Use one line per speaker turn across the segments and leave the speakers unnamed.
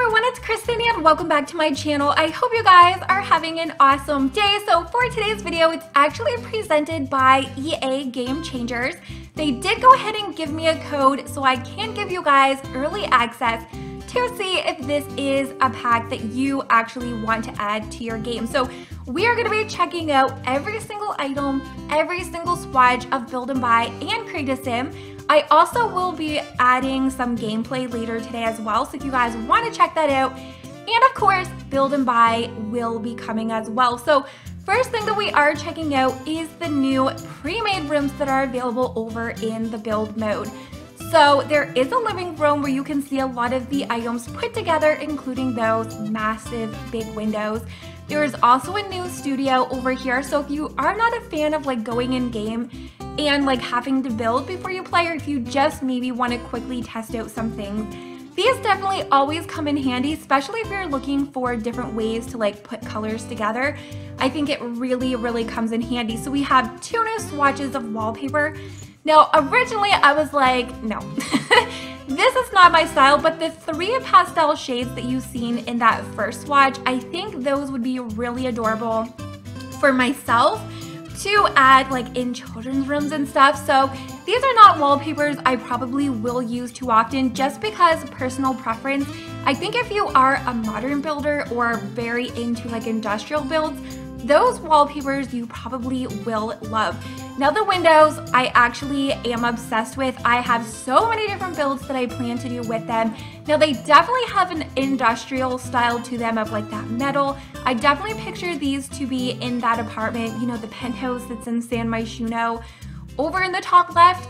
everyone, it's Kristen and welcome back to my channel. I hope you guys are having an awesome day. So for today's video, it's actually presented by EA Game Changers. They did go ahead and give me a code so I can give you guys early access to see if this is a pack that you actually want to add to your game. So we are going to be checking out every single item, every single swatch of Build and Buy and Create a Sim. I also will be adding some gameplay later today as well, so if you guys want to check that out. And of course, Build and Buy will be coming as well. So first thing that we are checking out is the new pre-made rooms that are available over in the build mode. So there is a living room where you can see a lot of the items put together, including those massive big windows. There is also a new studio over here, so if you are not a fan of like going in game and like having to build before you play, or if you just maybe want to quickly test out some things, these definitely always come in handy, especially if you're looking for different ways to like put colors together. I think it really comes in handy. So we have two new swatches of wallpaper. Now originally I was like, no, this is not my style, but the three pastel shades that you've seen in that first swatch, I think those would be really adorable for myself to add like in children's rooms and stuff. So these are not wallpapers I probably will use too often, just because personal preference. I think if you are a modern builder or very into like industrial builds, those wallpapers you probably will love. Now the windows I actually am obsessed with. I have so many different builds that I plan to do with them. Now they definitely have an industrial style to them of like that metal. I definitely picture these to be in that apartment, you know, the penthouse that's in San Myshuno. Over in the top left,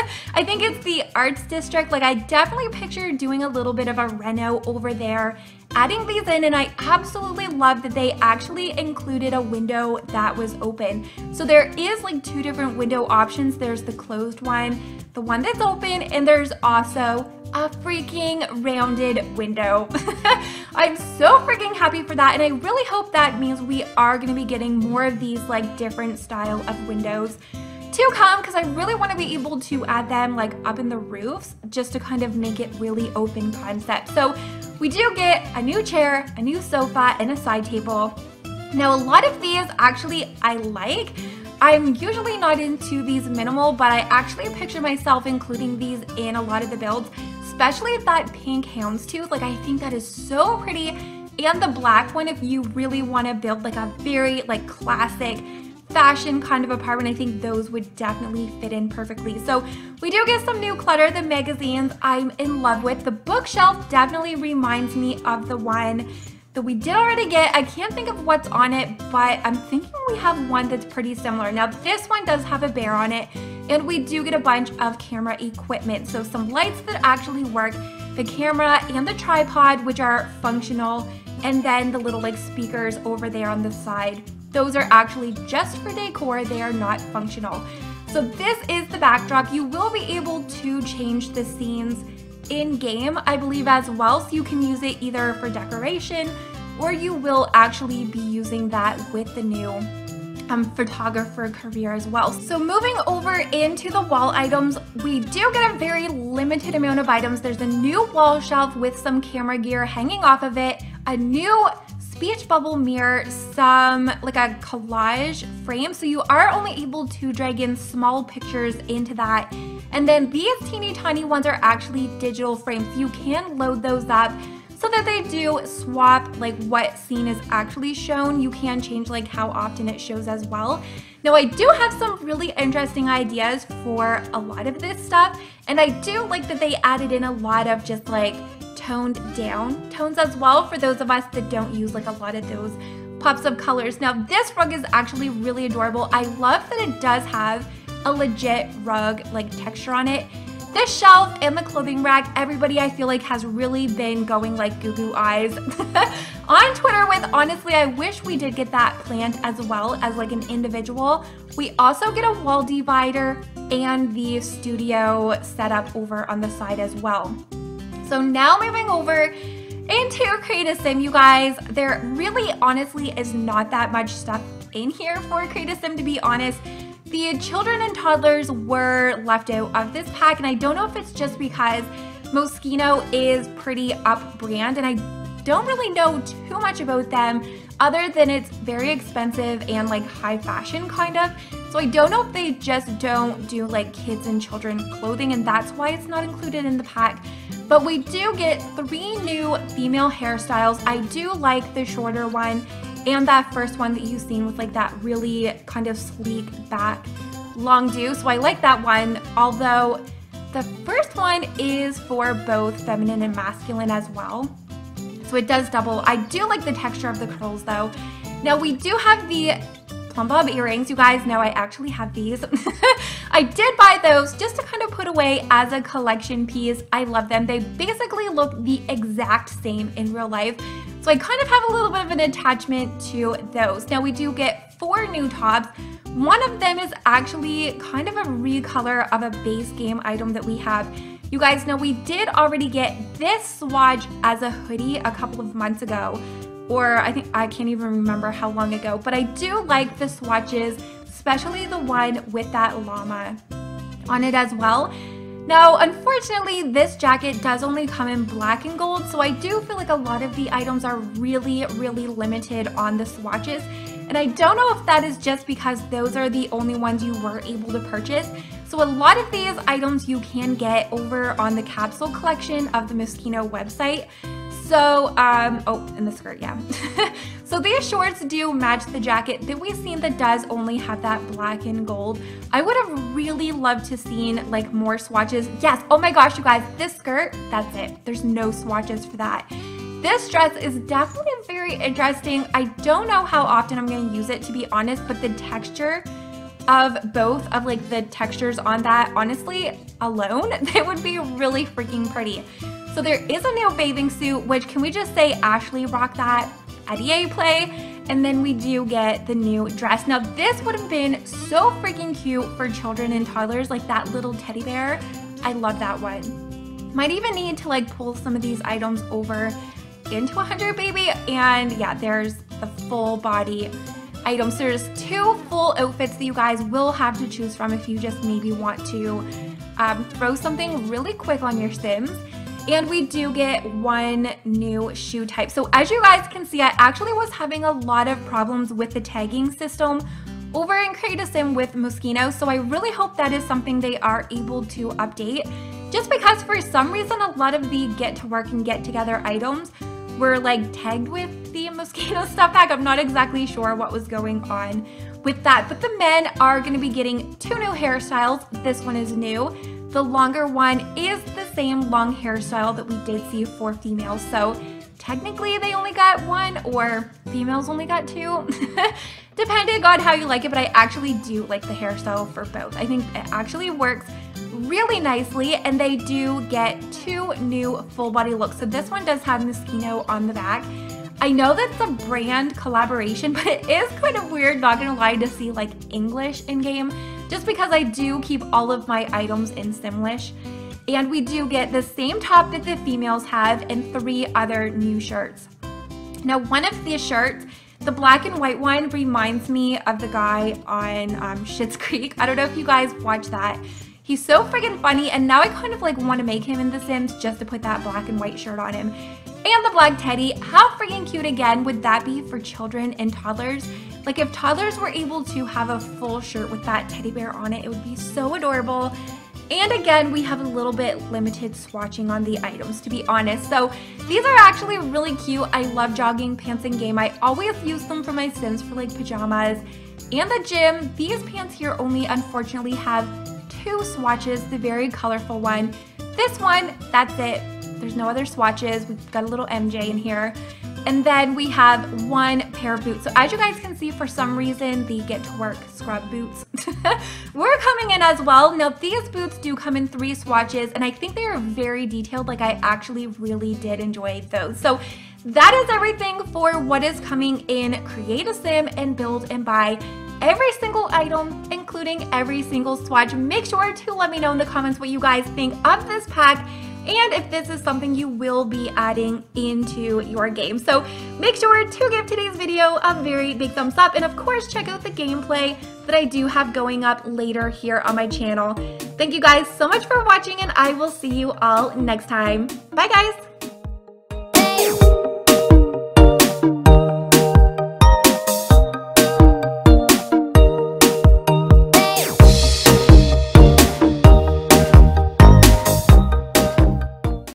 I think it's the Arts District. Like I definitely picture doing a little bit of a reno over there, adding these in, and I absolutely love that they actually included a window that was open. So there is like two different window options. There's the closed one, the one that's open, and there's also a freaking rounded window. I'm so freaking happy for that, and I really hope that means we are going to be getting more of these like different style of windows to come, because I really want to be able to add them like up in the roofs just to kind of make it really open concept. So we do get a new chair, a new sofa, and a side table. Now a lot of these actually I like. I'm usually not into these minimal, but I actually picture myself including these in a lot of the builds, especially that pink houndstooth. Like I think that is so pretty, and the black one if you really want to build like a very like classic fashion kind of apartment. I think those would definitely fit in perfectly. So we do get some new clutter. The magazines I'm in love with. The bookshelf definitely reminds me of the one that we did already get. I can't think of what's on it, but I'm thinking we have one that's pretty similar. Now this one does have a bear on it, and we do get a bunch of camera equipment. So some lights that actually work, the camera and the tripod, which are functional, and then the little like speakers over there on the side. Those are actually just for decor, they are not functional. So this is the backdrop. You will be able to change the scenes in game, I believe, as well. So you can use it either for decoration, or you will actually be using that with the new photographer career as well. So moving over into the wall items, we do get a very limited amount of items. There's a new wall shelf with some camera gear hanging off of it, a new speech bubble mirror, some like a collage frame, so you are only able to drag in small pictures into that. And then these teeny tiny ones are actually digital frames. You can load those up so that they do swap like what scene is actually shown. You can change like how often it shows as well. Now I do have some really interesting ideas for a lot of this stuff, and I do like that they added in a lot of just like toned down tones as well for those of us that don't use like a lot of those pops of colors. Now this rug is actually really adorable. I love that it does have a legit rug like texture on it. This shelf and the clothing rack, everybody I feel like has really been going like goo goo eyes on Twitter with. Honestly, I wish we did get that plant as well as like an individual. We also get a wall divider and the studio setup over on the side as well. So now moving over into Create a Sim, you guys, there really honestly is not that much stuff in here for Create a Sim, to be honest. The children and toddlers were left out of this pack, and I don't know if it's just because Moschino is pretty up brand, and I don't really know too much about them other than it's very expensive and like high fashion kind of. So I don't know if they just don't do like kids and children clothing and that's why it's not included in the pack. But we do get 3 new female hairstyles. I do like the shorter one and that first one that you've seen with like that really kind of sleek back long do. So I like that one, although the first one is for both feminine and masculine as well. So it does double. I do like the texture of the curls though. Now we do have the plum bob earrings. You guys know I actually have these. I did buy those just to kind of put away as a collection piece. I love them. They basically look the exact same in real life. So I kind of have a little bit of an attachment to those. Now we do get 4 new tops. One of them is actually kind of a recolor of a base game item that we have. You guys know we did already get this swatch as a hoodie a couple of months ago, or I can't even remember how long ago, but I do like the swatches, especially the one with that llama on it as well. Now, unfortunately, this jacket does only come in black and gold, so I do feel like a lot of the items are really, really limited on the swatches. And I don't know if that is just because those are the only ones you were able to purchase. So a lot of these items you can get over on the capsule collection of the Moschino website. So, oh, and the skirt, yeah. So these shorts do match the jacket that we've seen that does only have that black and gold. I would have really loved to seen like more swatches. Yes, oh my gosh, you guys, this skirt, that's it. There's no swatches for that. This dress is definitely very interesting. I don't know how often I'm going to use it, to be honest, but the texture of both of like the textures on that, honestly, alone, they would be really freaking pretty. So there is a new bathing suit, which can we just say Ashley rocked that at EA Play? And then we do get the new dress. Now this would have been so freaking cute for children and toddlers, like that little teddy bear. I love that one. Might even need to like pull some of these items over into 100 baby, and yeah, there's the full body items. So there's 2 full outfits that you guys will have to choose from if you just maybe want to throw something really quick on your Sims. And we do get 1 new shoe type. So as you guys can see, I actually was having a lot of problems with the tagging system over in Create a Sim with Moschino. So I really hope that is something they are able to update, just because for some reason a lot of the get to work and get together items were like tagged with the Moschino stuff pack. I'm not exactly sure what was going on with that, but the men are going to be getting 2 new hairstyles. This one is new. The longer one is the same long hairstyle that we did see for females. So technically they only got 1 or females only got 2, depending on how you like it, but I actually do like the hairstyle for both. I think it actually works really nicely, and they do get 2 new full body looks. So this one does have Moschino on the back. I know that's a brand collaboration, but it is kind of weird, not gonna lie, to see like English in game, just because I do keep all of my items in Simlish. And we do get the same top that the females have and 3 other new shirts. Now one of these shirts, the black and white one, reminds me of the guy on Schitt's Creek. I don't know if you guys watch that. He's so freaking funny, and now I kind of like want to make him in The Sims just to put that black and white shirt on him. And the black teddy, how freaking cute again would that be for children and toddlers? Like if toddlers were able to have a full shirt with that teddy bear on it, it would be so adorable. And again, we have a little bit limited swatching on the items, to be honest. So these are actually really cute. I love jogging pants in game. I always use them for my Sims for like pajamas and the gym. These pants here only unfortunately have 2 swatches, the very colorful one. This one, that's it. There's no other swatches. We've got a little MJ in here. And then we have 1 pair of boots. So as you guys can see, for some reason, the Get to Work scrub boots were coming in as well. Now these boots do come in 3 swatches, and I think they are very detailed. Like I actually really did enjoy those. So that is everything for what is coming in Create a Sim and Build and Buy. Every single item, including every single swatch. Make sure to let me know in the comments what you guys think of this pack, and if this is something you will be adding into your game. So make sure to give today's video a very big thumbs up, and of course check out the gameplay that I do have going up later here on my channel. Thank you guys so much for watching, and I will see you all next time. Bye guys!